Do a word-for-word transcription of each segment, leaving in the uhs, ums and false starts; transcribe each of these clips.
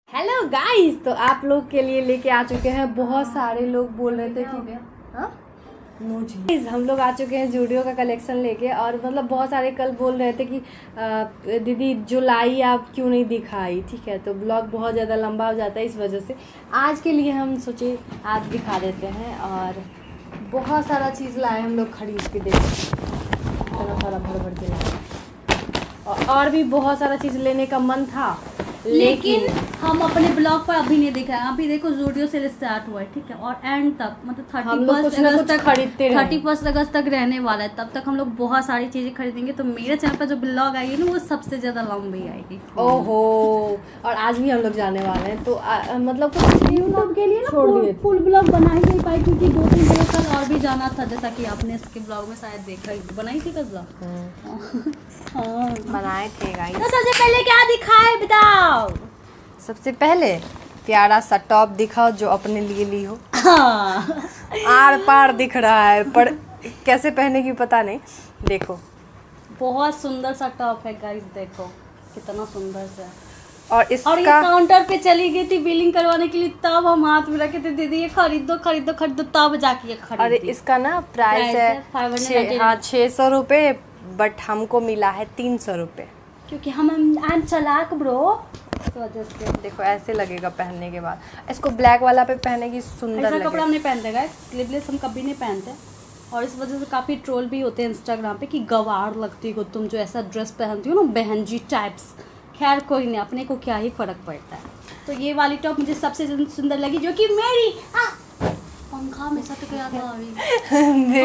Hello guys, तो आप लोग के लिए लेके आ चुके हैं। बहुत सारे लोग बोल रहे थे कि हाँ Guys, हम लोग आ चुके हैं जूडियो का कलेक्शन लेके। और मतलब बहुत सारे कल बोल रहे थे कि आ, दीदी जो लाई आप क्यों नहीं दिखाई। ठीक है, तो ब्लॉग बहुत ज़्यादा लंबा हो जाता है, इस वजह से आज के लिए हम सोचे आज दिखा देते हैं। और बहुत सारा चीज़ लाए हम लोग खरीद के, देखो इतना सारा भर भर के लाए। और, और भी बहुत सारा चीज़ लेने का मन था, लेकिन, लेकिन हम अपने ब्लॉग पर अभी नहीं दिख रहे हैं। अभी देखो जूडियो सेल स्टार्ट हुआ है, ठीक है, और एंड तक मतलब थर्टी फर्स्ट अगस्त तक खरीदते थर्टी फर्स्ट अगस्त तक रहने वाला है। तब तक हम लोग बहुत सारी चीजें खरीदेंगे। तो मेरे चैनल पर जो ब्लॉग आएगी ना वो सबसे ज्यादा लंबी आएगी। ओहो, और आज भी हम लोग जाने वाले हैं, तो आ, मतलब कुछ यूट्यूब के लिए ना फुल ब्लॉग बना ही नहीं पाई, क्योंकि दो तीन जगह तक और भी जाना था। जैसा कि आपने इसके ब्लॉग में शायद देखा ही, बनाई थी ब्लॉग। हाँ बनाए थे गाइस। तो सबसे पहले क्या दिखाए बताओ? सबसे पहले प्यारा सा टॉप दिखाओ जो अपने लिए ली हो। हाँ। आर पार दिख रहा है, पर कैसे पहनेगी पता नहीं। देखो बहुत सुंदर सा टॉप है गाइस, देखो कितना सुंदर सा। और इसका और ये काउंटर पे चली गई थी बिलिंग करवाने के लिए, तब हम हाथ में रखे थे दीदी ये खरीदो खरीदो खरीदो, तब जाके ये खरीदी। और इसका ना प्राइस है हाँ छः सौ रुपये, बट हमको मिला है तीन सौ रुपये, क्योंकि हम हम चलाक ब्रो। तो वजह देखो ऐसे लगेगा पहनने के बाद। इसको ब्लैक वाला पे पहनेगी, सुंदर लगेगा। कपड़ा हम नहीं पहनते गाइस, स्लीवलेस हम कभी नहीं पहनते। और इस वजह से काफ़ी ट्रोल भी होते हैं इंस्टाग्राम पे कि गवार लगती हो तुम जो ऐसा ड्रेस पहनती हो ना, बहन जी टाइप्स। खैर कोई नहीं, अपने को क्या ही फर्क पड़ता है। तो ये वाली टॉप मुझे सबसे सुंदर लगी, जो कि मेरी आ, पंखा में सट गया था अभी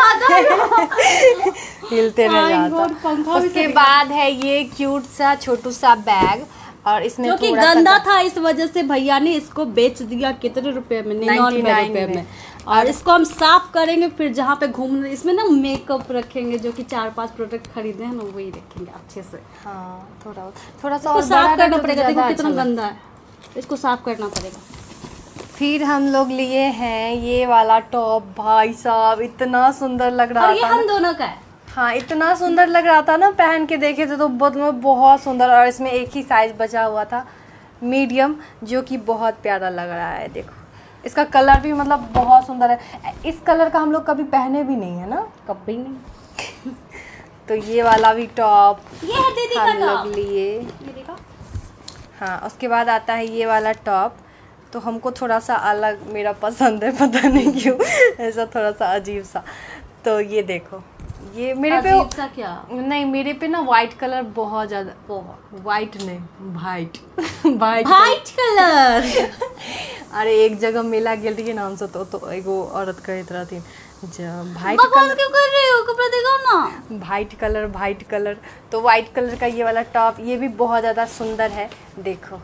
हिलते रह जाता। उसके बाद है ये क्यूट सा छोटू सा बैग, और इसमें जो कि गंदा था, इस वजह से भैया ने इसको बेच दिया कितने रुपए में, निन्यानवे रुपए में। और इसको हम साफ करेंगे, फिर जहाँ पे घूमने इसमें ना मेकअप रखेंगे, जो कि चार पांच प्रोडक्ट खरीदे हैं ना वही रखेंगे अच्छे से। हाँ थोड़ा थोड़ा सा और साफ करना पड़ेगा, देखो कितना गंदा है, इसको साफ करना पड़ेगा। फिर हम लोग लिए हैं ये वाला टॉप, भाई साहब इतना सुंदर लग रहा था। और ये हम दोनों का है। हाँ इतना सुंदर लग रहा था ना, पहन के देखे थे तो बहुत बहुत सुंदर। और इसमें एक ही साइज बचा हुआ था, मीडियम, जो कि बहुत प्यारा लग रहा है। देखो इसका कलर भी मतलब बहुत सुंदर है। इस कलर का हम लोग कभी पहने भी नहीं है ना, कभी नहीं। तो ये वाला भी टॉप ये है दीदी का हम लोग लिए। हाँ उसके बाद आता है ये वाला टॉप, तो हमको थोड़ा सा अलग मेरा पसंद है, पता नहीं क्यों ऐसा थोड़ा सा अजीब सा। तो ये देखो ये मेरे पे सा क्या नहीं, मेरे पे ना वाइट कलर बहुत ज्यादा, वाइट नहीं वाइट वाइट वाइट कलर। अरे एक जगह मेला गेल रही नाम से, तो तो एगो औरत कहत रहती वाइट कलर क्यों कर रहे हो, कपड़ा दिखाओ ना। वाइट कलर वाइट कलर तो वाइट कलर का ये वाला टॉप, ये भी बहुत ज्यादा सुंदर है। देखो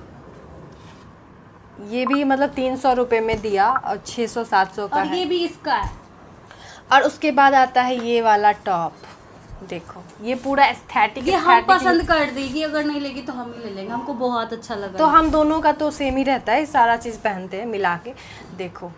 ये भी मतलब तीन सौ रुपये में दिया, और छः सौ सात सौ का और ये भी इसका है। और उसके बाद आता है ये वाला टॉप, देखो ये पूरा एस्थेटिक। ये हम पसंद कर देगी, अगर नहीं लेगी तो हम ही ले लेंगे, हमको बहुत अच्छा लगा। तो हम दोनों का तो सेम ही रहता है, सारा चीज पहनते हैं मिला के। देखो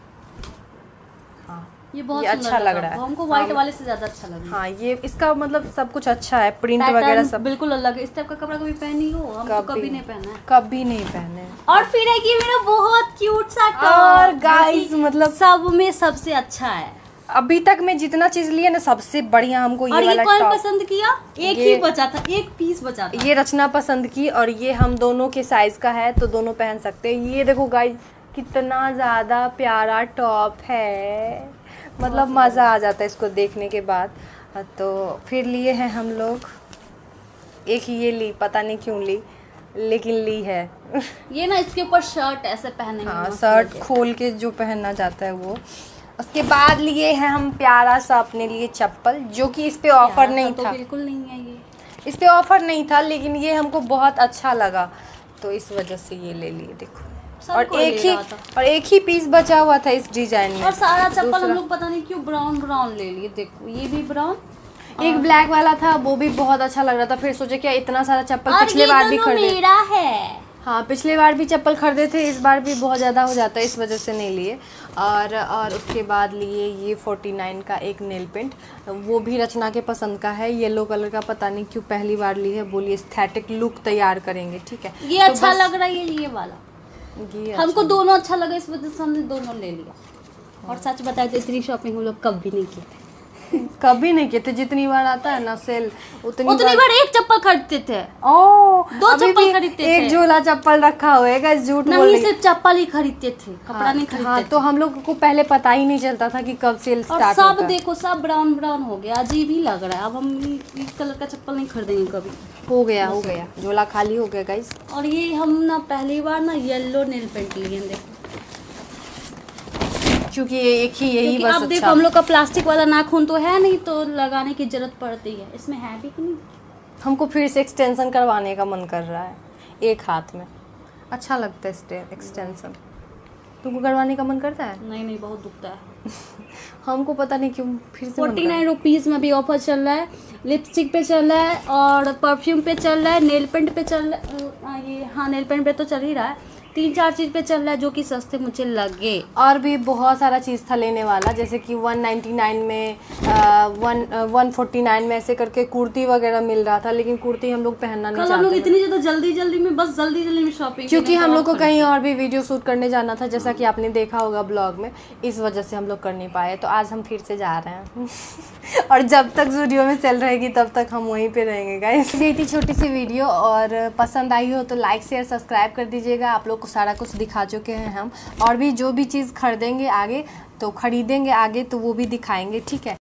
हाँ ये बहुत ये अच्छा लग रहा है, हमको व्हाइट वाले से ज्यादा अच्छा लग रहा है। हाँ ये इसका मतलब सब कुछ अच्छा है, प्रिंट वगैरह सब बिल्कुल अलग है। इस टाइप का कपड़ा कभी पहनी हो? हम तो कभी नहीं पहना है, कभी नहीं पहने। और फिर है कि मेरा बहुत क्यूट सा टॉप, और गाइस मतलब सब में सबसे अच्छा है अभी तक में जितना चीज लिए ना, सबसे बढ़िया हमको ये वाला टॉप। टॉप पसंद किया, एक ही बचा था, एक पीस बचा था। ये रचना पसंद की, और ये हम दोनों के साइज का है, तो दोनों पहन सकते हैं। ये देखो गाइस कितना ज्यादा प्यारा टॉप है, मतलब मजा आ जाता है इसको देखने के बाद। तो फिर लिए हैं हम लोग एक ही ये ली, पता नहीं क्यों ली, लेकिन ली है। ये ना इसके ऊपर शर्ट ऐसे पहनेंगे, हाँ शर्ट खोल के जो पहनना चाहता है वो। उसके बाद लिए हैं हम प्यारा सा अपने लिए चप्पल, जो कि इस पे ऑफर नहीं तो था, बिल्कुल नहीं है ये, इस पे ऑफर नहीं था, लेकिन ये हमको बहुत अच्छा लगा, तो इस वजह से ये ले लिए। देखो और एक ही और एक ही पीस बचा हुआ था इस डिजाइन में, और सारा चप्पल हम लोग पता नहीं क्यों ब्राउन ब्राउन ले लिए। देखो ये भी ब्राउन, एक ब्लैक वाला था वो भी बहुत अच्छा लग रहा था। फिर सोचे क्या इतना सारा चप्पल पिछले बार भी खरीदे। मेरा है हाँ, पिछले बार भी चप्पल खरीदे थे, इस बार भी बहुत ज़्यादा हो जाता है, इस वजह से नहीं लिए। और और उसके बाद लिए ये फोर्टी नाइन का एक नेल पेंट, वो भी रचना के पसंद का है, येलो कलर का, पता नहीं क्यों पहली बार ली है, बोलिए एस्थेटिक लुक तैयार करेंगे, ठीक है। ये तो अच्छा लग रहा है, ये वाला ये हमको अच्छा। दोनों अच्छा लगा, इस वजह से हमने दोनों ले लिया। और सच बताए तो इतनी शॉपिंग हम लोग कभी नहीं की थी, कभी नहीं किए थे। जितनी बार आता है ना सेल उतनी, उतनी बार, बार एक चप्पल खरीदते थे। ओ, दो चप्पल खरीदते थे, एक झोला चप्पल रखा होएगा, झूठ बोल नहीं, रही। सिर्फ चप्पल ही खरीदते थे, कपड़ा हाँ, नहीं खरीदते हाँ, थे। तो हम लोग को पहले पता ही नहीं चलता था कि कब सेल और स्टार्ट सब होता है। देखो सब ब्राउन ब्राउन हो गया, अजीब ही लग रहा है। अब हम इस कलर का चप्पल नहीं खरीदेंगे कभी। हो गया हो गया झोला खाली हो गया गाइस। और ये हम ना पहली बार ना येलो नेल पेंट लिए, देखो, क्योंकि ये एक ही यही क्योंकि बस अब देखो अच्छा। हम लोग का प्लास्टिक वाला नाखून तो है नहीं, तो लगाने की जरूरत पड़ती है। इसमें है भी कि नहीं? हमको फिर से एक्सटेंशन करवाने का मन कर रहा है, एक हाथ में अच्छा लगता है एक्सटेंशन। तुमको करवाने का मन करता है? नहीं नहीं, बहुत दुखता है। हमको पता नहीं क्यों फिर से मन फोर्टी कर रहा नाइन रुपीज़ में भी ऑफर चल रहा है, लिपस्टिक पे चल रहा है और परफ्यूम पे चल रहा है, नेल पेंट पे चल रहा है। ये हाँ, नेल पेंट पे तो चल ही रहा है, तीन चार चीज़ पे चल रहा है जो कि सस्ते मुझे लगे। और भी बहुत सारा चीज़ था लेने वाला, जैसे कि वन नाइन्टी नाइन में आ, वन वन फोर्टी नाइन में ऐसे करके कुर्ती वगैरह मिल रहा था, लेकिन कुर्ती हम लोग पहनना नहीं कल हम लोग चाहते इतनी ज़्यादा जल्दी जल्दी में, बस जल्दी जल्दी में शॉपिंग, क्योंकि हम लोग को कहीं और भी वीडियो शूट करने जाना था, जैसा कि आपने देखा होगा ब्लॉग में, इस वजह से हम लोग कर नहीं पाए। तो आज हम फिर से जा रहे हैं और जब तक वीडियो में सेल रहेगी तब तक हम वहीं पे रहेंगे गाइस। ये इतनी छोटी सी वीडियो, और पसंद आई हो तो लाइक शेयर सब्सक्राइब कर दीजिएगा। आप लोग को सारा कुछ दिखा चुके हैं हम, और भी जो भी चीज़ खरीदेंगे आगे तो खरीदेंगे आगे तो वो भी दिखाएंगे, ठीक है।